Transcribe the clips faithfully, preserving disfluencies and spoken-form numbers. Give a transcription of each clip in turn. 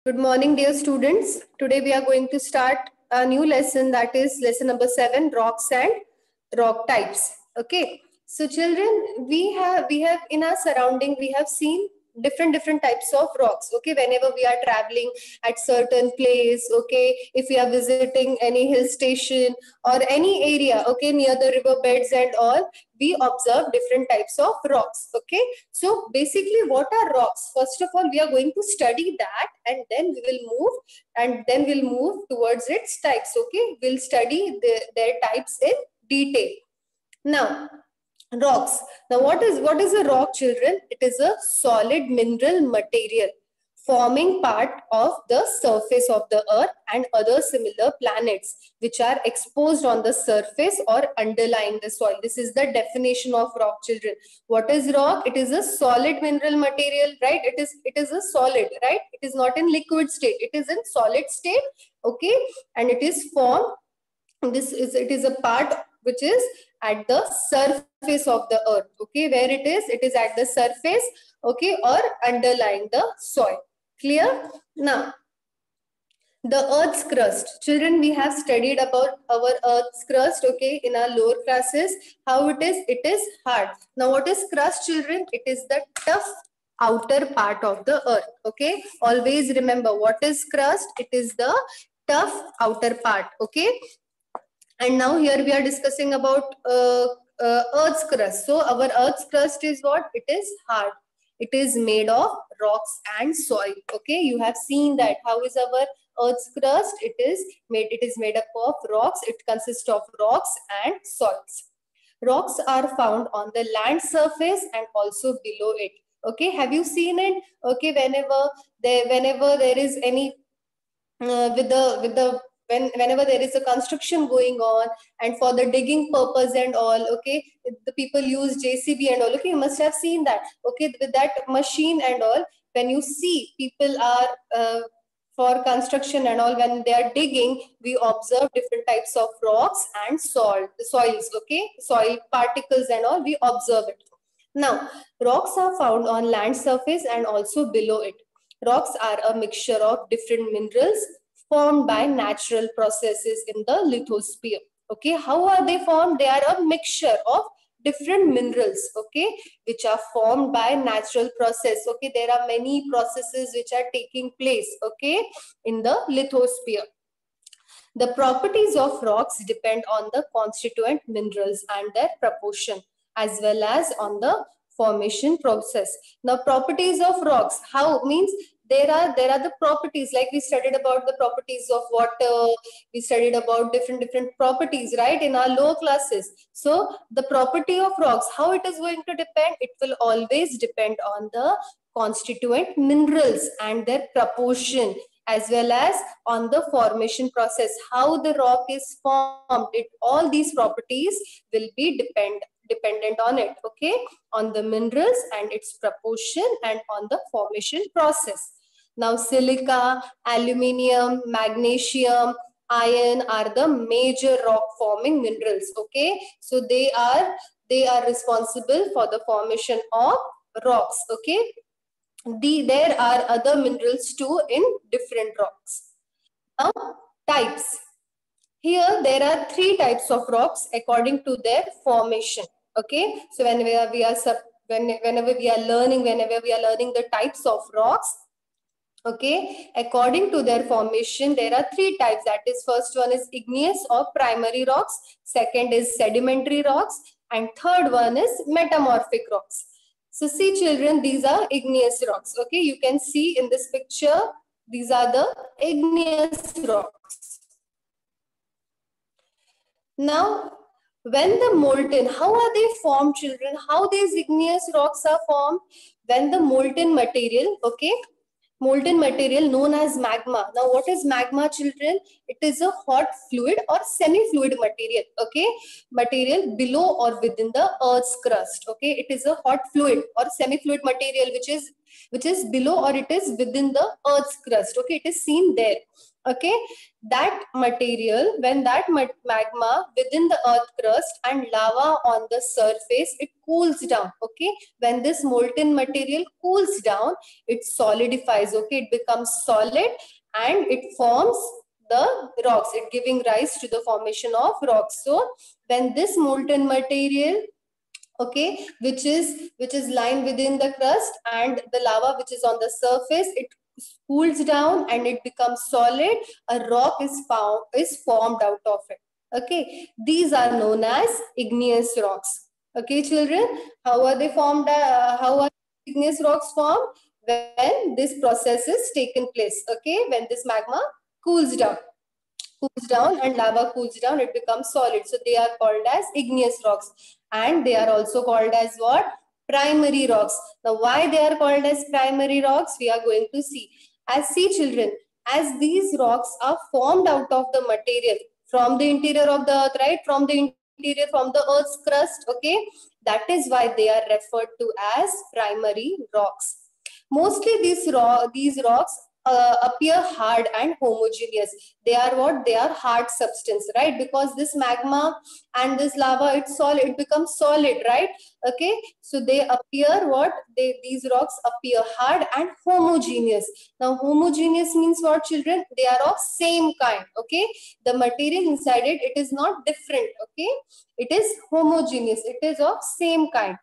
Good morning, dear students. Today we are going to start a new lesson, that is lesson number seven, rocks and rock types. Okay. So children, we have we have in our surrounding, we have seen different different types of rocks. Okay, whenever we are traveling at certain place, okay, if we are visiting any hill station or any area, okay, near the river beds and all, we observe different types of rocks. Okay, so basically what are rocks? First of all, we are going to study that, and then we will move and then we'll move towards its types. Okay, we'll study the, their types in detail. Now, rocks. Now, what is what is a rock, children? It is a solid mineral material forming part of the surface of the earth and other similar planets which are exposed on the surface or underlying the soil. This is the definition of rock, children. What is rock? It is a solid mineral material, right? It is it is a solid, right? It is not in liquid state. It is in solid state, okay? And it is formed. This is it is a part which is at the surface of the earth, okay? Where it is? It is at the surface, okay, or underlying the soil. Clear? Now, the earth's crust. Children, we have studied about our earth's crust, okay, in our lower classes. How it is? It is hard. Now, what is crust, children? It is the tough outer part of the earth, okay? Always remember, what is crust? It is the tough outer part, okay? And now here we are discussing about uh, uh, earth's crust. So our earth's crust is what? It is hard. It is made of rocks and soil. Okay, you have seen that. How is our earth's crust? It is made. It is made up of rocks. It consists of rocks and soils. Rocks are found on the land surface and also below it. Okay, have you seen it? Okay, whenever there, whenever there is any uh, with the with the when whenever there is a construction going on and for the digging purpose and all, okay, the people use J C B and all, okay, you must have seen that, okay, with that machine and all. When you see people are uh, for construction and all, when they are digging, we observe different types of rocks and soil soils, okay, soil particles and all, we observe it. Now, rocks are found on land surface and also below it. Rocks are a mixture of different minerals formed by natural processes in the lithosphere. Okay, how are they formed? They are a mixture of different minerals, okay, which are formed by natural process. Okay, there are many processes which are taking place, okay, in the lithosphere. The properties of rocks depend on the constituent minerals and their proportion, as well as on the formation process. Now, properties of rocks, how means there are there are the properties, like we studied about the properties of water, we studied about different different properties, right, in our lower classes. So the property of rocks, how it is going to depend? It will always depend on the constituent minerals and their proportion, as well as on the formation process, how the rock is formed. It all these properties will be depend dependent on it, okay, on the minerals and its proportion and on the formation process. Now, silica, aluminium, magnesium, iron are the major rock forming minerals, okay? So they are they are responsible for the formation of rocks, okay? The, there are other minerals too in different rocks. Now, types. Here there are three types of rocks according to their formation. Okay, so whenever we are when, whenever we are learning, whenever we are learning the types of rocks, okay, according to their formation, there are three types. That is, first one is igneous or primary rocks, second is sedimentary rocks, and third one is metamorphic rocks. So see, children, these are igneous rocks. Okay, you can see in this picture, these are the igneous rocks. Now, when the molten, how are they formed, children? How these igneous rocks are formed? When the molten material, okay, molten material known as magma. Now, what is magma, children? It is a hot fluid or semi-fluid material, okay? Material below or within the earth's crust, okay? It is a hot fluid or semi-fluid material which is which is below or it is within the earth's crust, okay? It is seen there. Okay, that material, when that magma within the earth crust and lava on the surface, it cools down. Okay, when this molten material cools down, it solidifies. Okay, it becomes solid and it forms the rocks, it giving rise to the formation of rocks. So when this molten material, okay, which is which is lying within the crust and the lava which is on the surface, it cools down and it becomes solid, a rock is found is formed out of it. Okay, these are known as igneous rocks. Okay, children, how are they formed? Uh, how are igneous rocks formed? When this process is taken place. Okay, when this magma cools down cools down and lava cools down, it becomes solid. So they are called as igneous rocks, and they are also called as what? Primary rocks. Now why they are called as primary rocks, we are going to see. As see children, as these rocks are formed out of the material from the interior of the earth, right? From the interior, from the earth's crust, okay? That is why they are referred to as primary rocks. Mostly these, ro these rocks uh, appear hard and homogeneous. They are what? They are hard substance, right? Because this magma and this lava, it's solid, it becomes solid, right? Okay, so they appear what? They these rocks appear hard and homogeneous. Now homogeneous means what, children? They are of same kind. Okay, the material inside it, it is not different. Okay, it is homogeneous, it is of same kind.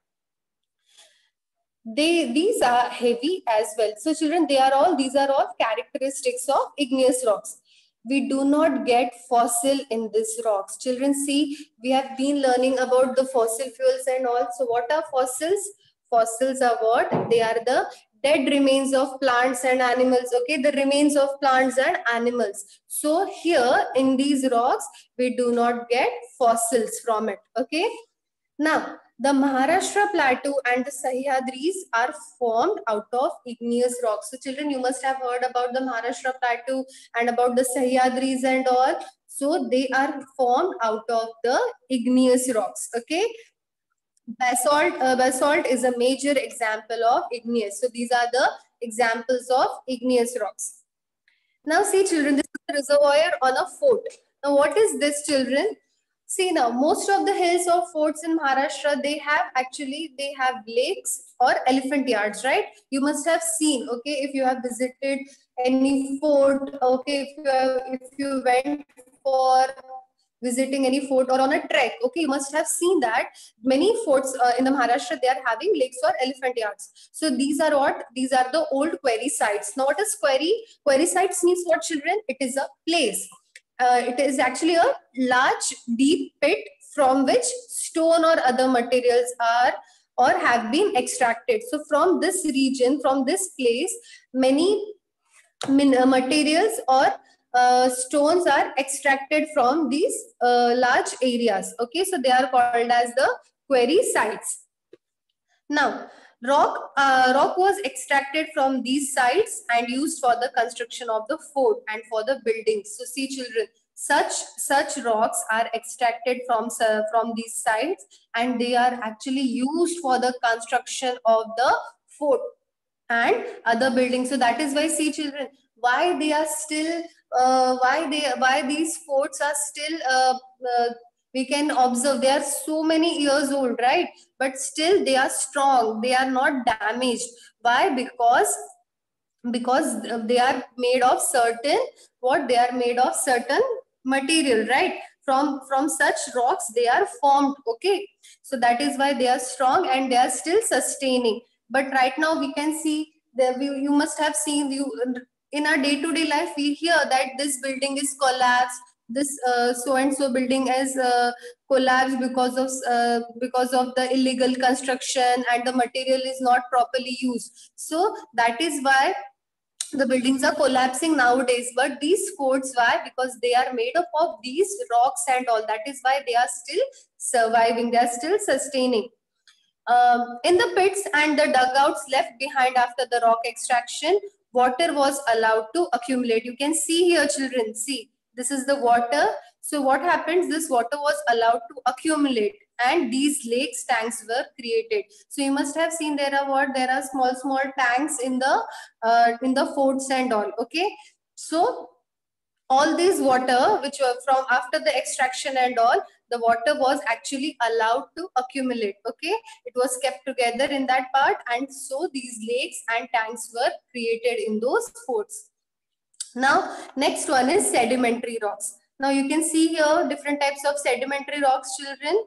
They these are heavy as well. So children, they are all these are all characteristics of igneous rocks. We do not get fossil in these rocks. Children, see, we have been learning about the fossil fuels and all. So what are fossils? Fossils are what? They are the dead remains of plants and animals. Okay, the remains of plants and animals. So here in these rocks, we do not get fossils from it. Okay, now the Maharashtra Plateau and the Sahyadris are formed out of igneous rocks. So children, you must have heard about the Maharashtra Plateau and about the Sahyadris and all. So they are formed out of the igneous rocks. Okay. Basalt, uh, basalt is a major example of igneous. So these are the examples of igneous rocks. Now see children, this is a reservoir on a fort. Now what is this, children? See now, most of the hills or forts in Maharashtra, they have actually, they have lakes or elephant yards, right? You must have seen, okay, if you have visited any fort, okay, if you, have, if you went for visiting any fort or on a trek, okay, you must have seen that many forts uh, in the Maharashtra, they are having lakes or elephant yards. So these are what? These are the old quarry sites. Now what is quarry? Quarry sites means what, children? It is a place. Uh, it is actually a large deep pit from which stone or other materials are or have been extracted. So from this region, from this place, many materials or uh, stones are extracted from these uh, large areas. Okay, so they are called as the quarry sites. Now, rock, uh, rock was extracted from these sites and used for the construction of the fort and for the buildings. So see children, such such rocks are extracted from, uh, from these sites and they are actually used for the construction of the fort and other buildings. So that is why, see children, why they are still, uh, why they, why these forts are still, uh, uh, we can observe they are so many years old, right? But still they are strong, they are not damaged. Why? Because because they are made of certain, what they are made of certain material, right? From from such rocks they are formed. Okay, so that is why they are strong and they are still sustaining. But right now we can see that you, you must have seen, you in our day-to-day life we hear that this building is collapsed, this uh, so and so building is uh, collapsed because of uh, because of the illegal construction and the material is not properly used. So that is why the buildings are collapsing nowadays. But these forts, why? Because they are made up of these rocks and all. That is why they are still surviving, they are still sustaining. Um, in the pits and the dugouts left behind after the rock extraction, water was allowed to accumulate. You can see here, children, see, this is the water. So what happens? This water was allowed to accumulate and these lakes, tanks were created. So you must have seen there are what? There are small, small tanks in the, uh, in the forts and all, okay? So all this water which were from after the extraction and all, the water was actually allowed to accumulate. Okay, it was kept together in that part, and so these lakes and tanks were created in those forts. Now next one is sedimentary rocks. Now you can see here different types of sedimentary rocks, children.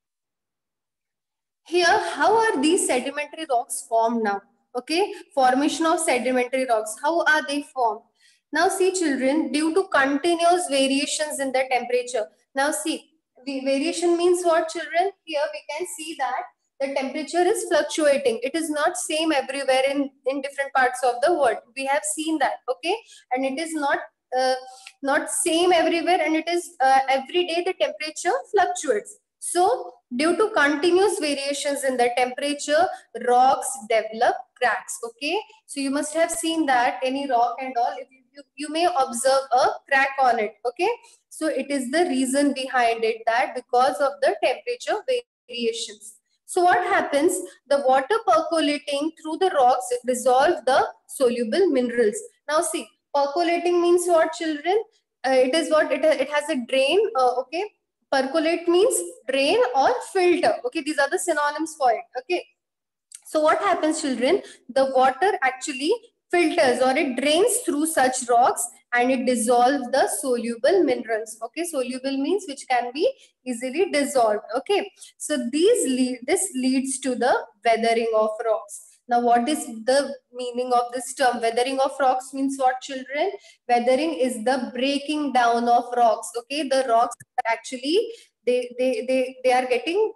Here, how are these sedimentary rocks formed now? Okay, formation of sedimentary rocks, how are they formed? Now see children, due to continuous variations in the temperature. Now see, the variation means what, children? Here we can see that the temperature is fluctuating. It is not same everywhere in, in different parts of the world. We have seen that, okay? And it is not uh, not same everywhere, and it is uh, every day the temperature fluctuates. So due to continuous variations in the temperature, rocks develop cracks. Okay, so you must have seen that any rock and all, if you, you, you may observe a crack on it. Okay, so it is the reason behind it, that because of the temperature variations. So what happens? The water percolating through the rocks dissolve the soluble minerals. Now see, percolating means what, children? Uh, it is what it, it has a drain. Uh, okay. Percolate means drain or filter. Okay, these are the synonyms for it. Okay, so what happens, children? The water actually filters or it drains through such rocks and it dissolves the soluble minerals. Okay, soluble means which can be easily dissolved. Okay, so these lead this leads to the weathering of rocks. Now, what is the meaning of this term? Weathering of rocks means what, children? Weathering is the breaking down of rocks. Okay, the rocks are actually, they, they, they, they are getting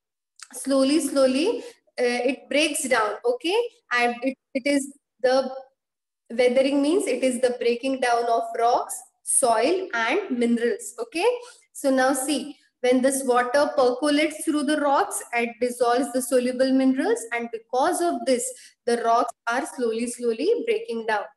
slowly, slowly, uh, it breaks down. Okay, and it, it is the weathering means it is the breaking down of rocks, soil and minerals. Okay, so now see, when this water percolates through the rocks, it dissolves the soluble minerals, and because of this, the rocks are slowly, slowly breaking down.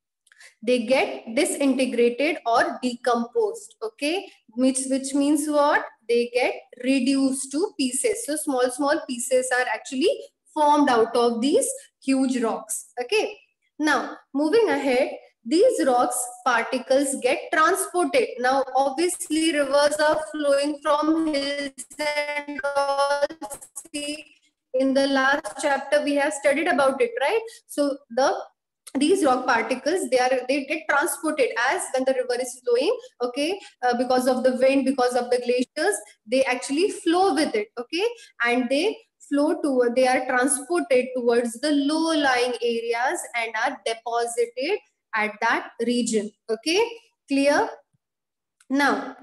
They get disintegrated or decomposed. Okay, which, which means what? They get reduced to pieces. So small, small pieces are actually formed out of these huge rocks. Okay, now moving ahead, these rocks particles get transported. Now obviously rivers are flowing from hills and all. See, in the last chapter we have studied about it, right? So the these rock particles, they are they get transported as when the river is flowing. Okay, uh, because of the wind, because of the glaciers, they actually flow with it. Okay, and they flow toward, they are transported towards the low lying areas and are deposited at that region. Okay, clear? Now,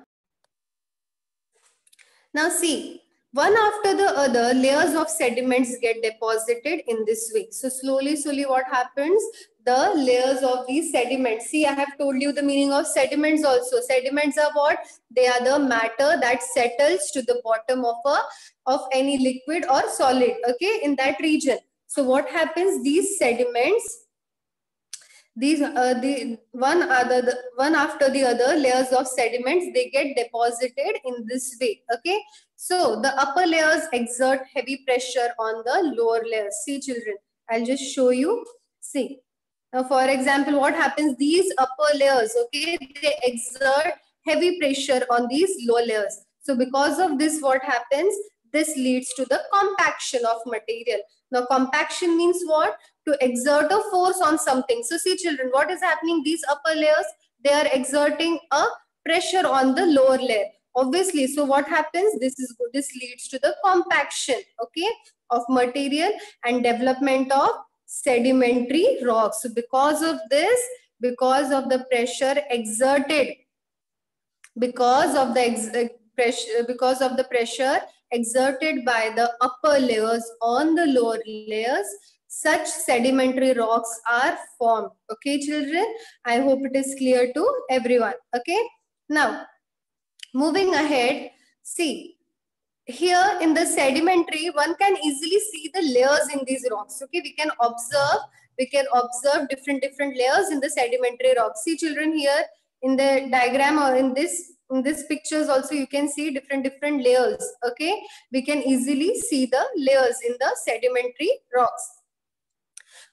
now see, one after the other, layers of sediments get deposited in this way. So slowly, slowly what happens? The layers of these sediments. See, I have told you the meaning of sediments also. Sediments are what? They are the matter that settles to the bottom of a of any liquid or solid. Okay, in that region. So what happens? These sediments, these uh, the one other the, one after the other layers of sediments, they get deposited in this way. Okay, so the upper layers exert heavy pressure on the lower layers. See children, I'll just show you. See, now for example, what happens? These upper layers, okay, they exert heavy pressure on these lower layers. So because of this, what happens? This leads to the compaction of material. Now compaction means what? To exert a force on something. So see children, what is happening? These upper layers, they are exerting a pressure on the lower layer. Obviously, so what happens? This is this leads to the compaction, okay, of material and development of sedimentary rocks. So because of this, because of the pressure exerted, because of the ex pressure, because of the pressure exerted by the upper layers on the lower layers, such sedimentary rocks are formed. Okay, children, I hope it is clear to everyone. Okay, now moving ahead, see, here in the sedimentary, one can easily see the layers in these rocks. Okay, we can observe, we can observe different different layers in the sedimentary rocks. See children, here in the diagram or in this in this pictures also you can see different different layers. Okay, we can easily see the layers in the sedimentary rocks.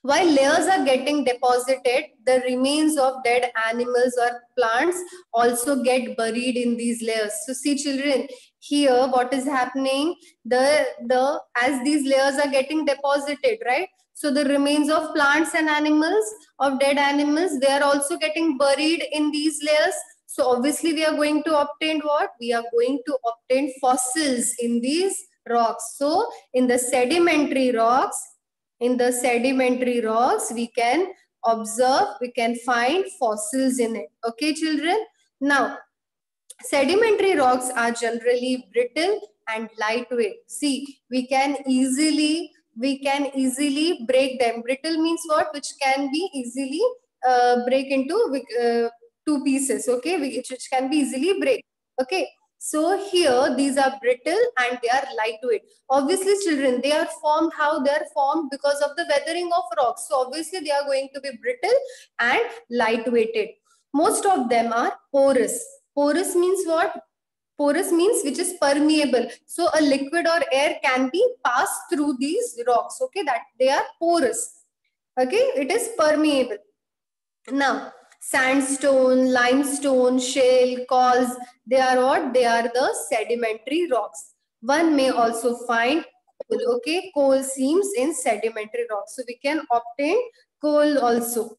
While layers are getting deposited, the remains of dead animals or plants also get buried in these layers. So see children, here what is happening, the, the as these layers are getting deposited, right? So the remains of plants and animals, of dead animals, they are also getting buried in these layers. So obviously we are going to obtain what? We are going to obtain fossils in these rocks. So in the sedimentary rocks, in the sedimentary rocks, we can observe, we can find fossils in it. Okay, children? Now, sedimentary rocks are generally brittle and lightweight. See, we can easily, we can easily break them. Brittle means what? Which can be easily uh, break into uh, two pieces, okay? Which, which can be easily break, okay? So here, these are brittle and they are lightweight. Obviously, children, they are formed how? They are formed because of the weathering of rocks. So obviously, they are going to be brittle and lightweighted. Most of them are porous. Porous means what? Porous means which is permeable. So a liquid or air can be passed through these rocks. Okay, that they are porous. Okay, it is permeable. Now, sandstone, limestone, shale, coals, they are what? They are the sedimentary rocks. One may also find coal. Okay, coal seams in sedimentary rocks. So we can obtain coal also.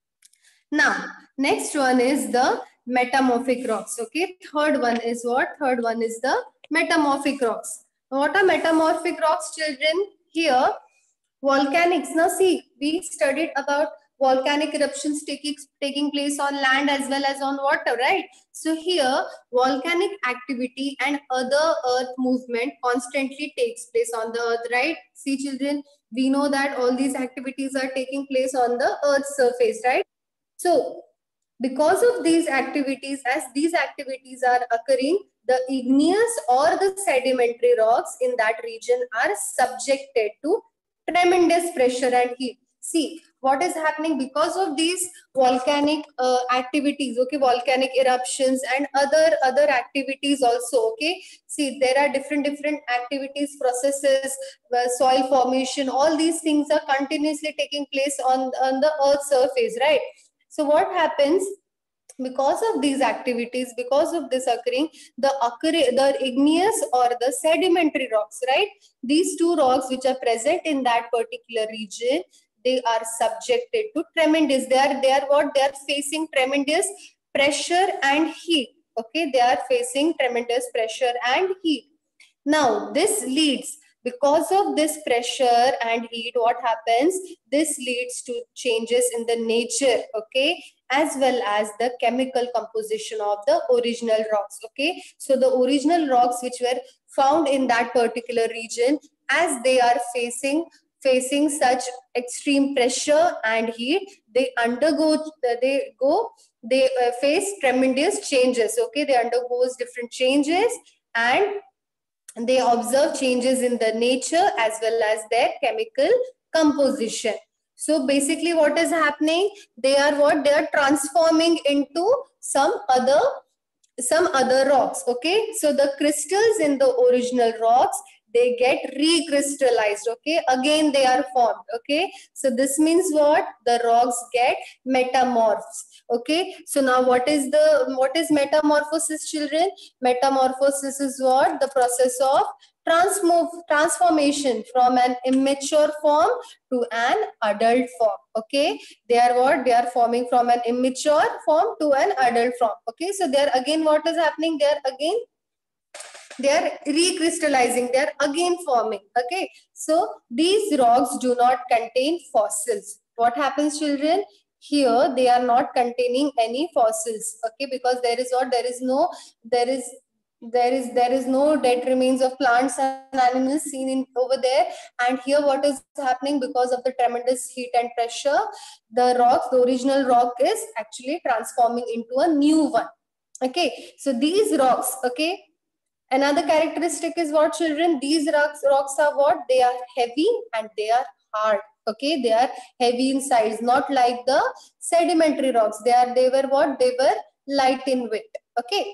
Now, next one is the metamorphic rocks. Okay, third one is what? Third one is the metamorphic rocks. What are metamorphic rocks, children? Here, volcanics. Now, see, we studied about volcanic eruptions taking, taking place on land as well as on water, right? So here, volcanic activity and other earth movement constantly takes place on the earth, right? See, children, we know that all these activities are taking place on the earth's surface, right? So, because of these activities, as these activities are occurring, the igneous or the sedimentary rocks in that region are subjected to tremendous pressure and heat. See, what is happening because of these volcanic uh, activities, okay, volcanic eruptions and other, other activities also, okay. See, there are different, different activities, processes, uh, soil formation, all these things are continuously taking place on, on the earth's surface, right? So what happens because of these activities, because of this occurring, the occur the igneous or the sedimentary rocks, right? These two rocks which are present in that particular region, they are subjected to tremendous. They are they are what? They are facing tremendous pressure and heat. Okay, they are facing tremendous pressure and heat. Now this leads, because of this pressure and heat, what happens? This leads to changes in the nature, okay, as well as the chemical composition of the original rocks, okay. So the original rocks which were found in that particular region, as they are facing facing such extreme pressure and heat, they undergo, they go, they uh, face tremendous changes, okay. They undergo different changes and they observe changes in the nature as well as their chemical composition. So basically what is happening? They are what? They are transforming into some other some other rocks, okay. So the crystals in the original rocks, they get recrystallized, okay. Again they are formed, okay. So this means what? The rocks get metamorphs, okay. So now what is the what is metamorphosis, children? Metamorphosis is what? The process of transmove transformation from an immature form to an adult form, okay. They are what? They are forming from an immature form to an adult form, okay. So they are again, what is happening? They are again they are recrystallizing, they are again forming, okay. So these rocks do not contain fossils. What happens, children? Here they are not containing any fossils, okay, because there is what? There is no there is there is there is no dead remains of plants and animals seen in over there. And here what is happening? Because of the tremendous heat and pressure, the rocks, the original rock is actually transforming into a new one, okay. So these rocks, okay, another characteristic is what, children? These rocks rocks are what? They are heavy and they are hard, okay. They are heavy in size, not like the sedimentary rocks. They are they were what? They were light in weight, okay.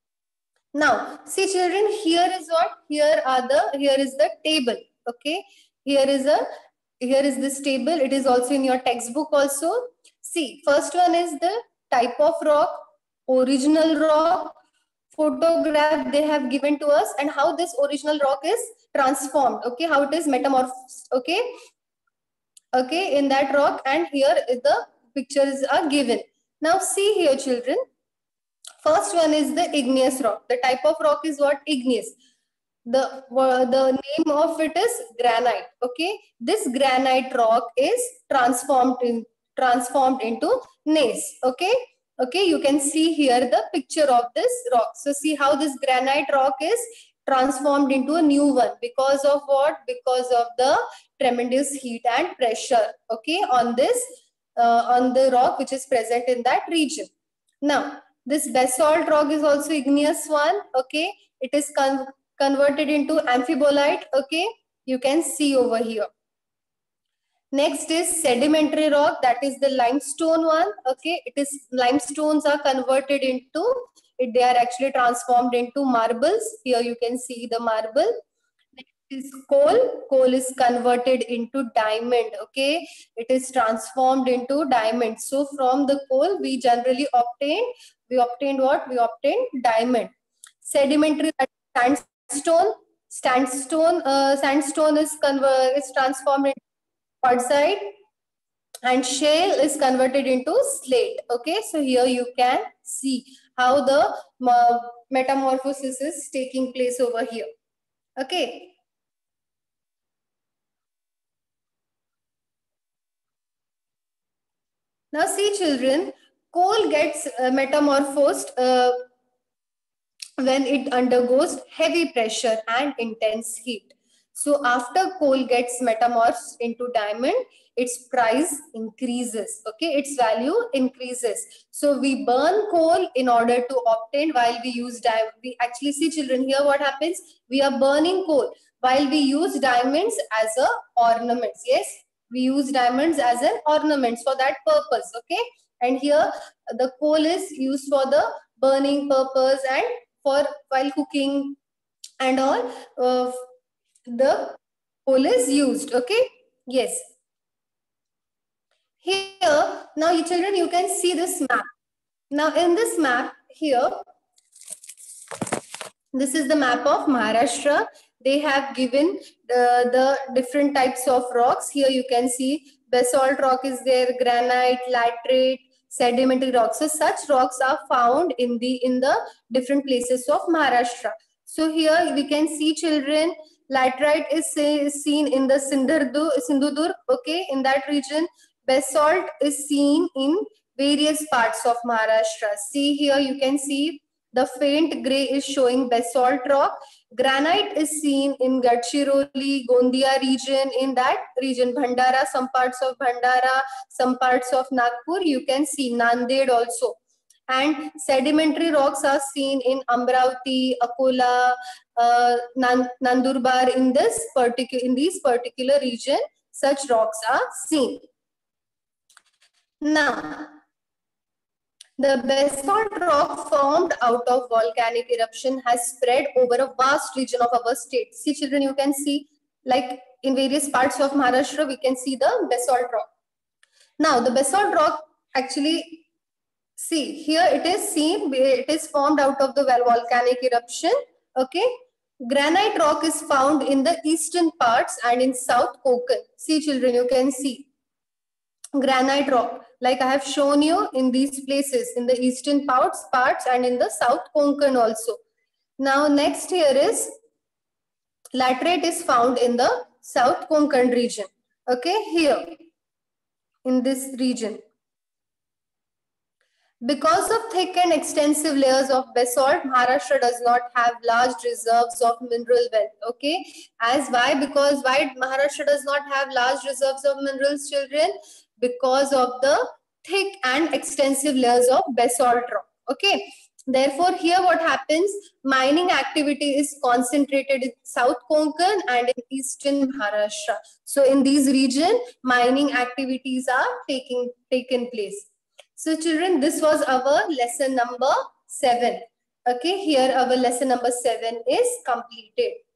Now, see children, here is what? Here are the, here is the table, okay. Here is a, here is this table. It is also in your textbook also. See, first one is the type of rock, original rock, photograph they have given to us, and how this original rock is transformed. Okay, how it is metamorphosed. Okay, okay, in that rock, and here is the pictures are given. Now see here, children. First one is the igneous rock. The type of rock is what? Igneous. The uh, the name of it is granite. Okay, this granite rock is transformed in transformed into gneiss. Okay, okay, you can see here the picture of this rock. So see how this granite rock is transformed into a new one. Because of what? Because of the tremendous heat and pressure. Okay, on this uh, on the rock which is present in that region. Now this basalt rock is also igneous one. Okay, it is con converted into amphibolite. Okay, you can see over here. Next is sedimentary rock, that is the limestone one. Okay, it is limestones are converted into it, they are actually transformed into marbles. Here you can see the marble. Next is coal. Coal is converted into diamond. Okay, it is transformed into diamond. So from the coal we generally obtain we obtained what? We obtained diamond. Sedimentary sandstone. Sandstone. Uh, sandstone is convert is transformed into quartzite, and shale is converted into slate. Okay, so here you can see how the uh, metamorphosis is taking place over here. Okay. Now see, children, coal gets uh, metamorphosed uh, when it undergoes heavy pressure and intense heat. So after coal gets metamorphosed into diamond, its price increases. Okay, its value increases. So we burn coal in order to obtain, while we use diamond. We actually see, children, here what happens? We are burning coal while we use diamonds as a ornaments. Yes, we use diamonds as an ornaments for that purpose. Okay, and here the coal is used for the burning purpose and for while cooking and all. Uh, the coal is used. Okay, yes. Here now, you children, you can see this map. Now in this map here, this is the map of Maharashtra. They have given the, the different types of rocks. Here you can see basalt rock is there, granite, laterite, sedimentary rocks. So such rocks are found in the in the different places of Maharashtra. So here we can see, children, laterite is, say, is seen in the Sindhudurg, okay, in that region. Basalt is seen in various parts of Maharashtra. See here, you can see the faint gray is showing basalt rock. Granite is seen in Gadchiroli, Gondia region. In that region, Bhandara, some parts of Bhandara, some parts of Nagpur, you can see Nanded also. And sedimentary rocks are seen in Amravati, Akola, uh, Nandurbar. In this particular, in these particular region, such rocks are seen. Now, the basalt rock formed out of volcanic eruption has spread over a vast region of our state. See, children, you can see, like in various parts of Maharashtra, we can see the basalt rock. Now, the basalt rock actually, see, here it is seen, it is formed out of the volcanic eruption. Okay. Granite rock is found in the eastern parts and in South Konkan. See, children, you can see granite rock, like I have shown you in these places, in the eastern parts, parts and in the South Konkan also. Now, next here is laterite is found in the South Konkan region. Okay, here in this region. Because of thick and extensive layers of basalt, Maharashtra does not have large reserves of mineral wealth. Okay, as why? Because why Maharashtra does not have large reserves of minerals, children? Because of the thick and extensive layers of basalt rock. Okay, therefore here what happens, mining activity is concentrated in South Konkan and in eastern Maharashtra. So in these regions, mining activities are taking taken place. So children, this was our lesson number seven. Okay, here our lesson number seven is completed.